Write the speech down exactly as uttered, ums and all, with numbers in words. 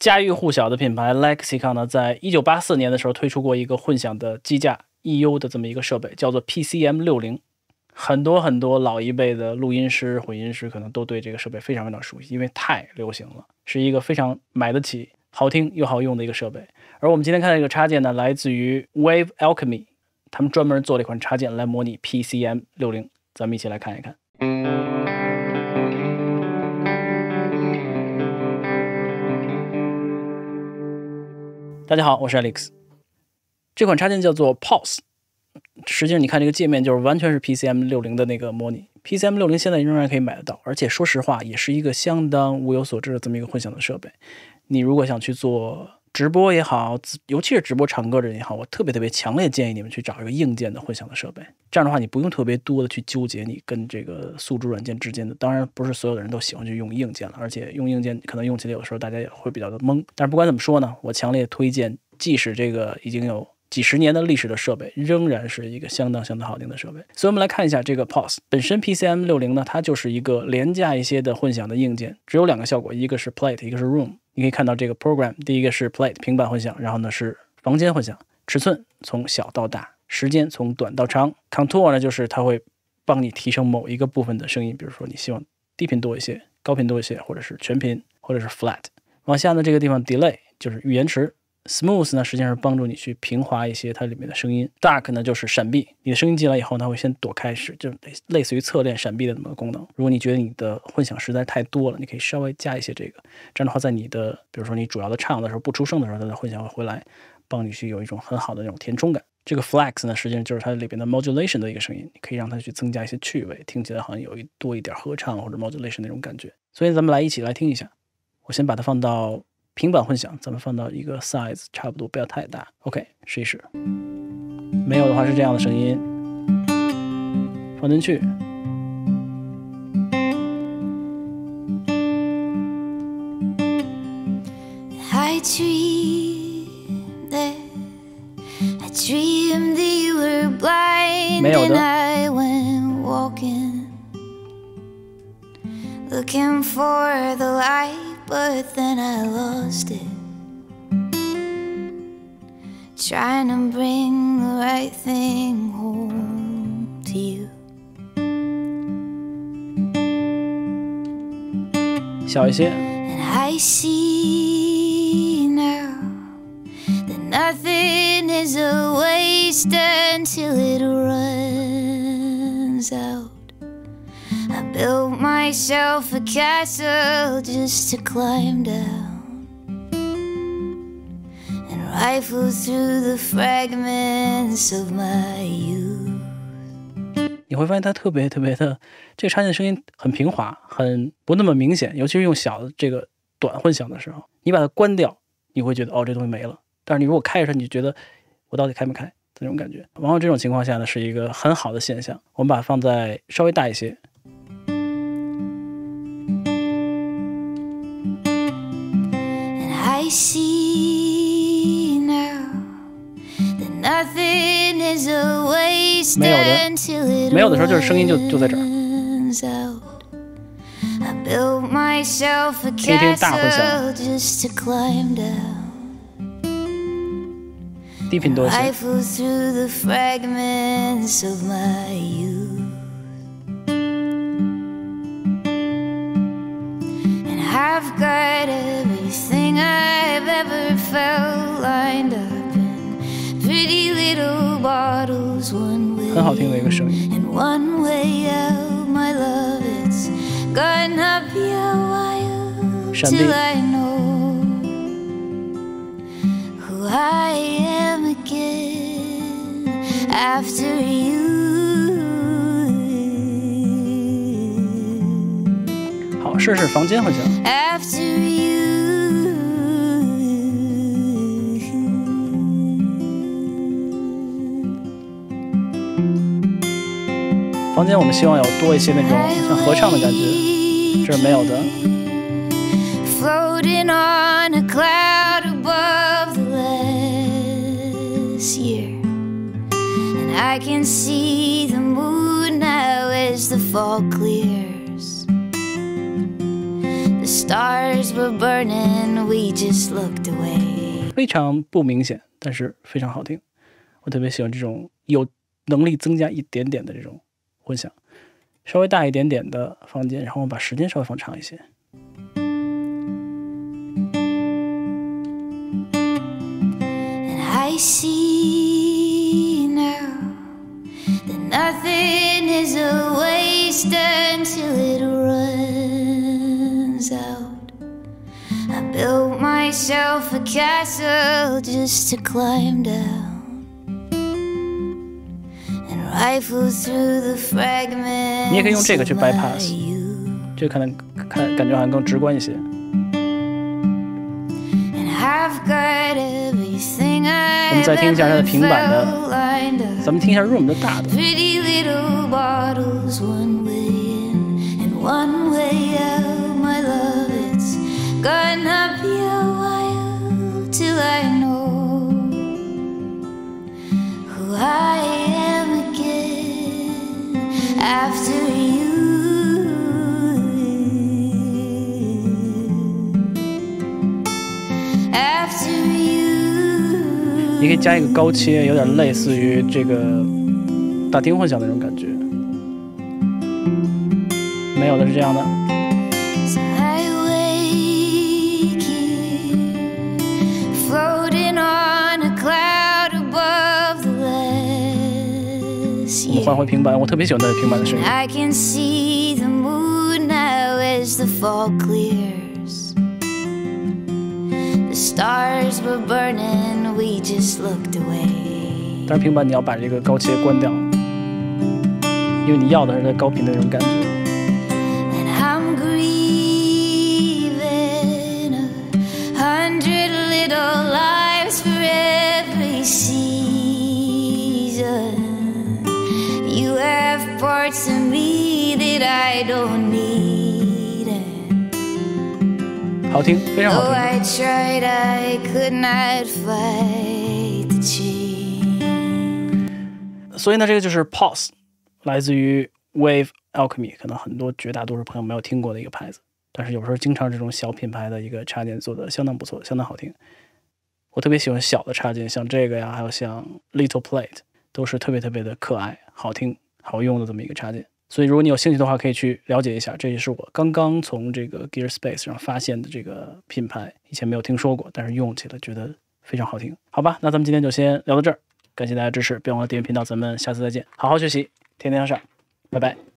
家喻户晓的品牌 Lexicon 呢，在一九八四年的时候推出过一个混响的机架 E U 的这么一个设备，叫做 P C M 六十。很多很多老一辈的录音师、混音师可能都对这个设备非常非常熟悉，因为太流行了，是一个非常买得起、好听又好用的一个设备。而我们今天看的这个插件呢，来自于 Wave Alchemy， 他们专门做了一款插件来模拟 P C M 六十，咱们一起来看一看。大家好，我是 Alex。 这款插件叫做 Pulse， 实际上你看这个界面就是完全是 P C M 六十 的那个模拟。 P C M 六十 现在仍然可以买得到，而且说实话也是一个相当物有所值的这么一个混响的设备。你如果想去做直播也好，尤其是直播唱歌的人也好，我特别特别强烈建议你们去找一个硬件的混响的设备。这样的话你不用特别多的去纠结你跟这个宿主软件之间的，当然不是所有的人都喜欢去用硬件了，而且用硬件可能用起来有的时候大家也会比较的懵。但是不管怎么说呢，我强烈推荐，即使这个已经有几十年的历史的设备，仍然是一个相当相当好听的设备。所以我们来看一下这个 Pulse 本身。 P C M 六十 呢，它就是一个廉价一些的混响的硬件，只有两个效果，一个是 Plate， 一个是 Room。 你可以看到这个 Program， 第一个是 Plate 平板混响，然后呢是房间混响，尺寸从小到大，时间从短到长。 Contour 呢就是它会帮你提升某一个部分的声音，比如说你希望低频多一些、高频多一些，或者是全频，或者是 Flat。 往下呢这个地方 Delay 就是语延迟， Smooth 呢实际上是帮助你去平滑一些它里面的声音。 Dark 呢就是闪避，你的声音进来以后它会先躲开，是就类似于侧链闪避的这么个功能。如果你觉得你的混响实在太多了，你可以稍微加一些这个，这样的话在你的比如说你主要的唱的时候不出声的时候，它的混响会回来帮你去有一种很好的那种填充感。这个 Flex 呢实际上就是它里边的 Modulation 的一个声音，你可以让它去增加一些趣味，听起来好像有一多一点合唱或者 Modulation 那种感觉。所以咱们来一起来听一下。我先把它放到平板混响，咱们放到一个 size 差不多不要太大。 OK， 试一试。没有的话是这样的声音，放进去。 I dreamed that I dreamed that you were blind 没有的。 and I went walking looking for the light，But then I lost it, trying to bring the right thing home to you。 小一些。 And I see now that nothing is a waste until it runs out。I built myself a castle just to climb down and rifle through the fragments of my youth。 你会发现它特别特别的，这个插件的声音很平滑，很不那么明显，尤其是用小的这个短混响的时候，你把它关掉，你会觉得哦这东西没了。但是你如果开着它，你就觉得我到底开没开这种感觉。往往这种情况下呢，是一个很好的现象。我们把它放在稍微大一些。 I see now that nothing is a waste until it 没有的时候就是声音就就在这儿。 I built myself a castle just to climb down 低频多一些。 rifle through the fragments of my youth。 And I've got everything I've ever felt lined up in pretty little bottles, one way 很好听的一个声音。 and one way out. My love, it's gonna be a while till I know who I am again after you。 好，试试房间混响。 After you。 房间我们希望有多一些那种像合唱的感觉，这是没有的。 Floating on a cloud above the last year, and I can see the moon now as the fall clears. The stars were burning, we just looked away. 非常不明显，但是非常好听。我特别喜欢这种有能力增加一点点的这种混响，稍微大一点点的房间，然后我把时间稍微放长一些。 And I see now that nothing is a waste until it runs out. I built myself a castle just to climb down.Rifle through the fragments 你也可以用这个去 bypass， 这个可能看感觉好像更直观一些。我们再听一下它的平板的，咱们听一下 Room 的大的。 After you, after you， 你可以加一个高切，有点类似于这个大厅混响那种感觉。没有的是这样的。 So I wake here, floating on a cloud above the last 我们换回平板，我特别喜欢它的平板的声音。 I can see the moon now as the fog clears. The stars were burning, we just looked away. 但是平板你要把这个高切关掉，因为你要的是它高频的那种感觉。 And I'm grieving a hundred little lives for every season.You have parts of me that I don't need. 好听，非常好 Though 听。 I tried, I could not fight the change. 所以呢，这个就是 Pulse， 来自于 Wave Alchemy， 可能很多绝大多数朋友没有听过的一个牌子，但是有时候经常这种小品牌的一个插件做的相当不错，相当好听。我特别喜欢小的插件，像这个呀，还有像 Little Plate。都是特别特别的可爱、好听、好用的这么一个插件，所以如果你有兴趣的话，可以去了解一下。这也是我刚刚从这个 Gearspace 上发现的这个品牌，以前没有听说过，但是用起来觉得非常好听。好吧，那咱们今天就先聊到这儿，感谢大家支持，别忘了订阅频道，咱们下次再见。好好学习，天天向上，拜拜。